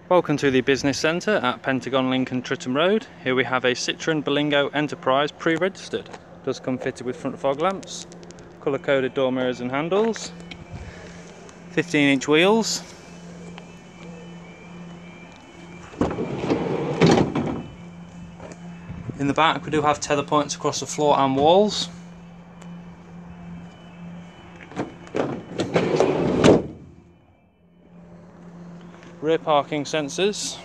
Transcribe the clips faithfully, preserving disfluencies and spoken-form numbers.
Welcome to the business centre at Pentagon Lincoln Tritton Road. Here we have a Citroen Berlingo Enterprise pre-registered. Does come fitted with front fog lamps, colour coded door mirrors and handles, fifteen inch wheels, in the back we do have tether points across the floor and walls. Rear parking sensors,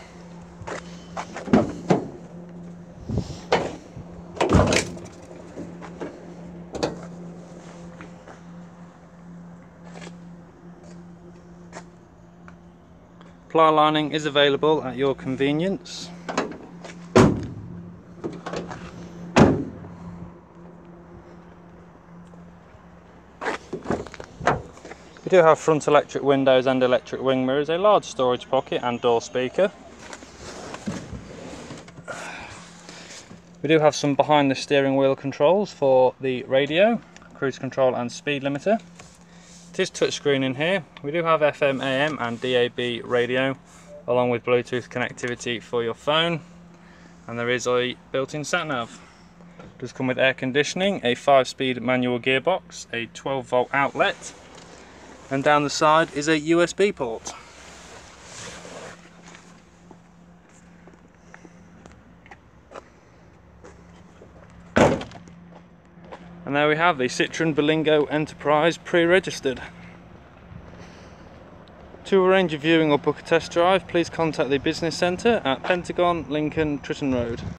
ply lining is available at your convenience. We do have front electric windows and electric wing mirrors, a large storage pocket and door speaker. We do have some behind the steering wheel controls for the radio, cruise control and speed limiter. It is touchscreen in here. We do have F M, A M and D A B radio along with Bluetooth connectivity for your phone, and there is a built-in sat-nav. It does come with air conditioning, a five speed manual gearbox, a twelve volt outlet, and down the side is a U S B port. And there we have the Citroen Berlingo Enterprise pre-registered. To arrange a viewing or book a test drive, please contact the business centre at Pentagon Lincoln Tritton Road.